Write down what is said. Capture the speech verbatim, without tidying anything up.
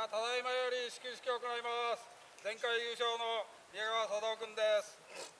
はただいまより始球式を行います。前回優勝の宮川貞夫君です。